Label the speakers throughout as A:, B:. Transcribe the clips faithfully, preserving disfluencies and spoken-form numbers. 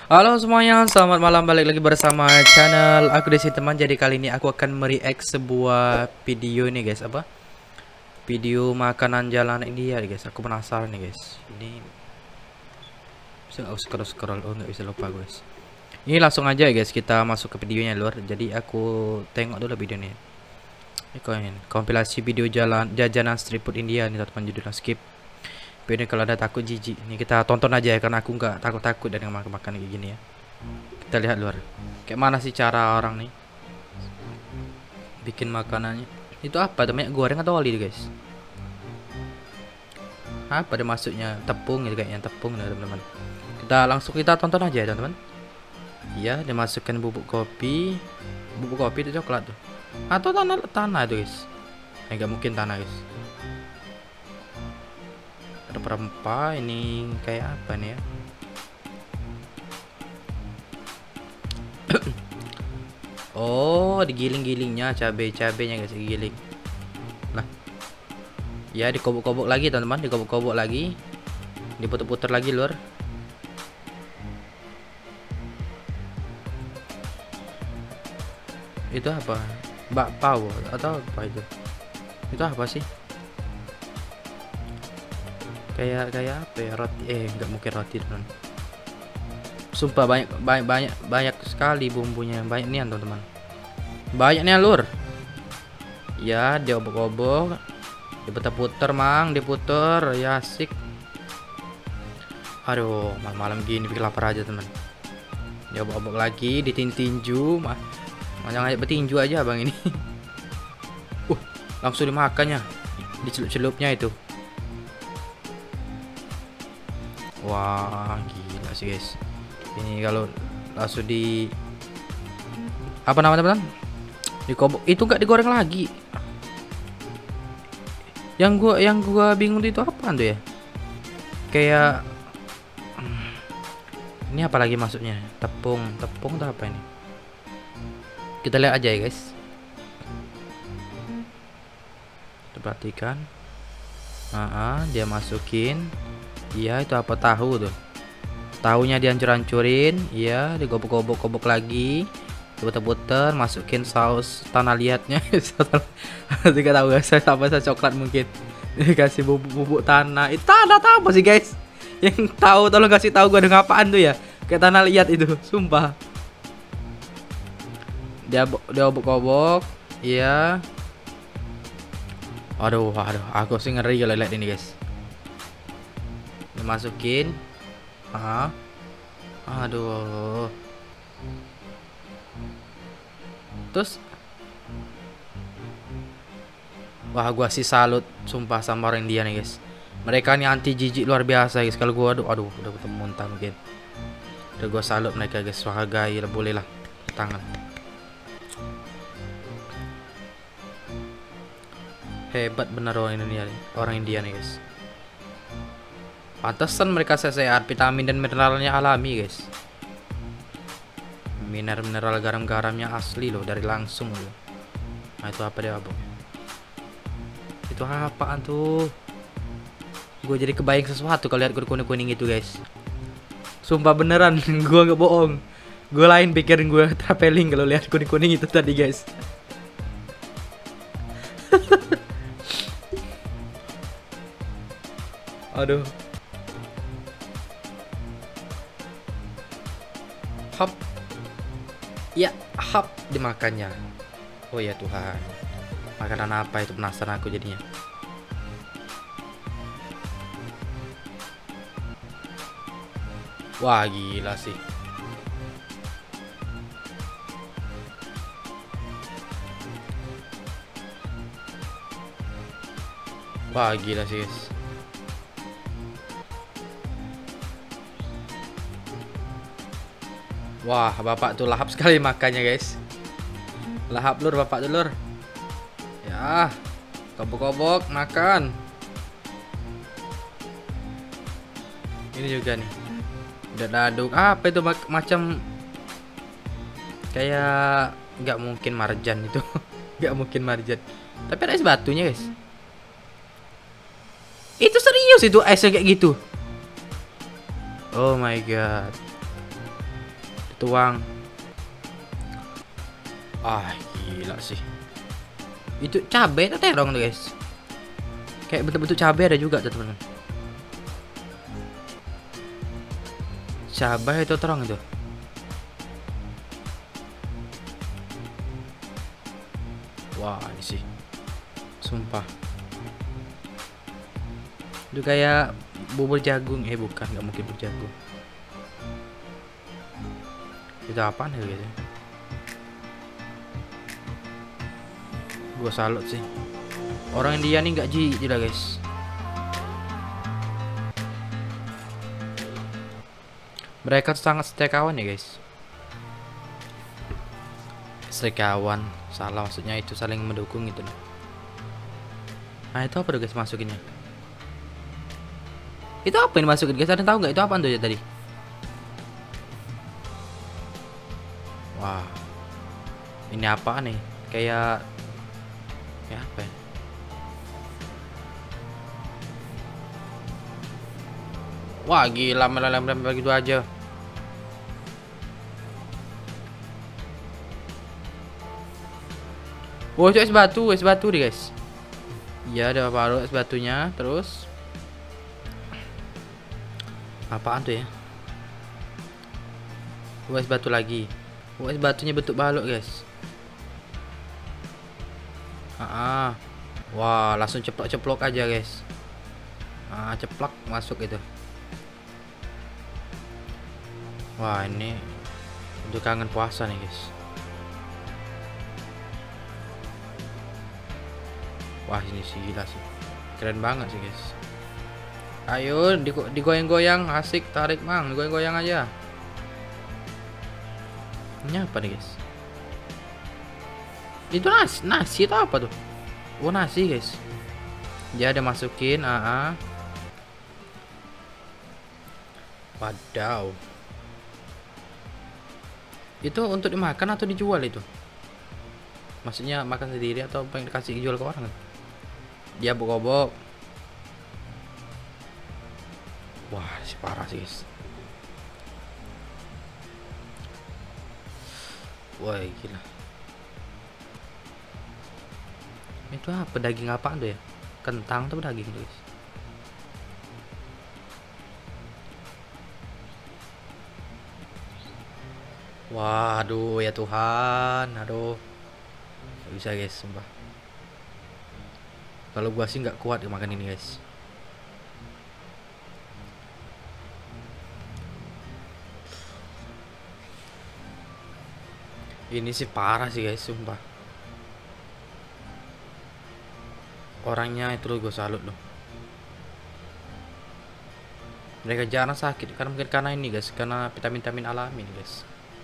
A: Halo semuanya, selamat malam, balik lagi bersama channel aku di sini teman. Jadi kali ini aku akan mereact sebuah video ini guys, apa? Video makanan jalan India guys. Aku penasaran nih guys. Ini bisa nggak scroll scroll? Oh nggak bisa, lupa guys. Ini langsung aja guys, kita masuk ke videonya luar. Jadi aku tengok dulu video ini. Ini kompilasi video jalan jajanan street food India nih teman, judulnya skip. Ini kalau ada takut jijik, ini kita tonton aja ya, karena aku nggak takut-takut dan makan makan kayak gini ya. Kita lihat luar, kayak mana sih cara orang nih bikin makanannya. Itu apa, minyak goreng atau oli guys? Apa ada masuknya tepung gitu, kayaknya tepung ya teman-teman. Kita langsung kita tonton aja ya teman-teman. Iya, dimasukkan bubuk kopi. Bubuk kopi itu coklat tuh, atau tanah tanah itu guys? Eh, nggak mungkin tanah guys. Ada perempah, ini kayak apa nih ya? Oh, digiling-gilingnya, cabai-cabainya guys, digiling. Nah, ya dikobok-kobok lagi teman-teman, dikobok-kobok lagi, diputer-puter lagi lur. Itu apa? Bakpao atau apa itu? Itu apa sih? Kayak kayak apa ya, roti? Eh nggak mungkin roti teman. Sumpah banyak banyak banyak banyak sekali bumbunya, banyak nih teman-teman, banyak nih lur. Ya diobok-obok, diputer-puter mang, diputer ya, asik. Aduh, malam-malam gini bikin lapar aja teman. Diobok-obok lagi, ditinju mah, jangan aja bertinju aja bang ini. uh langsung dimakannya, dicelup-celupnya itu. Wah gila sih guys, ini kalau langsung di apa namanya teman, dikobok itu nggak digoreng lagi. Yang gua yang gua bingung itu apa tuh ya, kayak ini apa lagi masuknya, tepung tepung atau apa ini? Kita lihat aja ya guys, kita perhatikan. Nah, dia masukin. Iya, itu apa, tahu tuh. Tahunya dihancur-hancurin, iya, digobok-gobok-gobok lagi, puter-puter, masukin saus tanah liatnya. Tidak tahu guys, saya tambah saya coklat mungkin. Dikasih bubuk-bubuk tanah. Itu tanah apa sih guys? Yang tahu tolong kasih tahu gua dengan apaan tuh ya? Kayak tanah liat itu, sumpah. Dia dia obok-obok, iya. Aduh, aduh, aku sih ngeri kalau lihat ini guys. Masukin, ah, aduh, terus, wah gua sih salut, sumpah sama orang India nih guys. Mereka nih anti jijik luar biasa guys. Kalau gua, aduh, aduh, udah ketemu muntah mungkin. Udah gua salut mereka guys, hargai lah, boleh lah, tangan. Hebat bener orang India, orang India nih guys. Pantesan mereka sehat, vitamin dan mineralnya alami guys. Mineral-mineral garam-garamnya asli loh, dari langsung loh. Nah itu apa dia abang? Itu apaan tuh? Gue jadi kebayang sesuatu kalau lihat kuning-kuning itu guys. Sumpah beneran, gue nggak bohong. Gue lain pikirin, gue traveling kalau lihat kuning-kuning itu tadi guys. Aduh. Hap, ya hap, dimakannya. Oh ya Tuhan, makanan apa itu, penasaran aku jadinya. Wah gila sih. Wah gila sih guys. Wah, bapak tuh lahap sekali makannya guys. Lahap lur, bapak tuh lur. Ya, kobok-kobok makan. Ini juga nih, udah aduk. Apa itu macam kayak, nggak mungkin marjan itu. Nggak mungkin marjan. Tapi ada es batunya guys. Itu serius itu esnya kayak gitu. Oh my god. tuang. Ah, gila sih. Itu cabai atau terong tuh guys? Kayak bentuk-bentuk cabai ada juga tuh teman-teman. Cabai itu terong itu. Wah, ini sih. Sumpah. Itu kayak bubur jagung. Eh bukan, nggak mungkin bubur jagung. Itu apaan ya guys? Gua salut sih. Orang India nih nggak jijik lah guys. Mereka tuh sangat setia kawan ya guys. Setia kawan, salah maksudnya itu saling mendukung gitu. Nah itu apa tuh guys masukinnya? Itu apa yang dimasukin guys? Ada tahu nggak itu apa tuh ya tadi? Wah, ini apa nih? Kayak ya apa ya? Wah gila, melelem-lem begitu aja. Wah itu es batu, es batu deh guys. Iya ada paruh es batunya. Terus apaan tuh ya? Wah es batu lagi. Wah es batunya bentuk balok guys. Ah, wah langsung ceplok-ceplok aja guys. Ah ceplok masuk itu. Wah ini untuk kangen puasa nih guys. Wah ini sih gila sih, keren banget sih guys. Ayo digoyang-goyang, asik, tarik mang, digoyang-goyang aja. Ini apa nih guys? Itu nasi, nasi itu apa tuh? Oh nasi guys. Dia ada masukin, ah, wadaw. Itu untuk dimakan atau dijual itu? Maksudnya makan sendiri atau pengen dikasih jual ke orang? Dia bobok. Wah si parah sih guys. Wah gila. Itu apa, daging apaan tuh ya? Kentang tuh daging tuh guys. Waduh ya Tuhan, aduh gak bisa guys, sumpah. Kalau gua sih nggak kuat makan ini guys. Ini sih parah sih guys, sumpah. Orangnya itu loh gue salut loh. Mereka jarang sakit karena mungkin karena ini guys, karena vitamin-vitamin alami guys.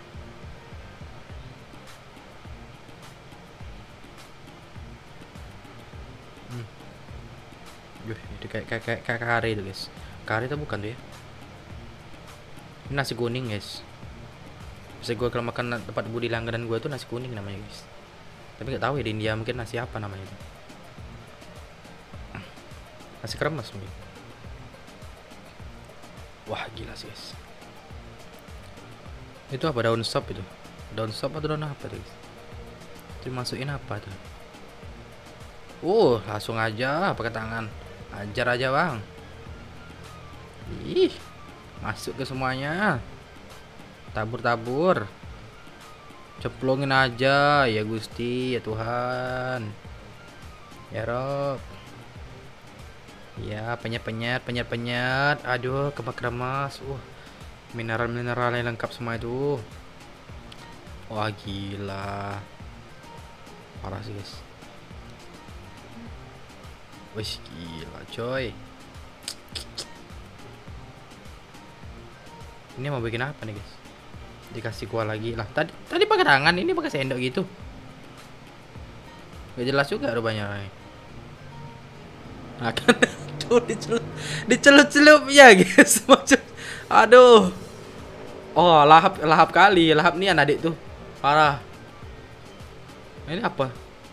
A: Hmm. Yuh, itu kayak kayak kayak, kayak kari itu guys. Kari itu bukan tuh ya. Ini nasi kuning guys. Bisa gue kalau makan tempat budi langganan gue tuh nasi kuning namanya guys. Tapi nggak tahu ya di India mungkin nasi apa namanya itu. Nasi kremes mungkin. Wah gila sih guys. Itu apa, daun sop itu? Daun sop atau daun apa tuh guys? Itu masukin apa tuh? Uh langsung aja pakai tangan. Ajar aja bang. Ih, masuk ke semuanya. Tabur-tabur. Ceplongin aja ya Gusti, ya Tuhan. Ya Rob. Ya, penyet-penyet, penyet-penyet. Aduh, kemak-kemas. Uh, mineral-mineral yang lengkap semua itu. Wah, gila. Parah sih, guys. Wih, gila, coy. Ini mau bikin apa nih, guys? Dikasih kuah lagi lah. Tadi tadi pakai tangan, ini pakai sendok gitu. Gak jelas juga rupanya. Nah, kan tuh dicelup dicelup-celup ya guys. Macam aduh. Oh, lahap lahap kali, lahap nih adik tuh. Parah. Ini apa?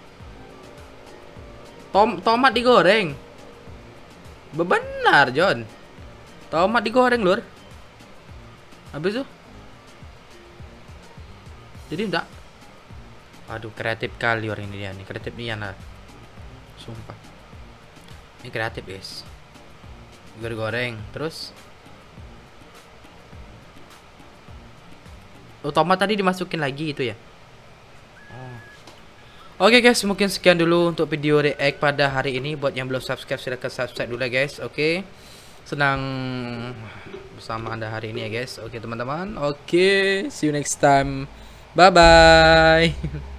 A: Tom tomat digoreng. Benar, John. Tomat digoreng, Lur. Habis itu Jadi enggak. Aduh, kreatif kali orang ini dia nih. Kreatif nih lah. Sumpah. Ini kreatif, guys. Goreng-goreng. Terus oh, tomat tadi dimasukin lagi itu ya. Oh. Oke guys, mungkin sekian dulu untuk video react pada hari ini. Buat yang belum subscribe, silahkan subscribe dulu ya guys. Oke. Senang bersama Anda hari ini ya guys. Oke teman-teman. Oke, see you next time. Bye bye.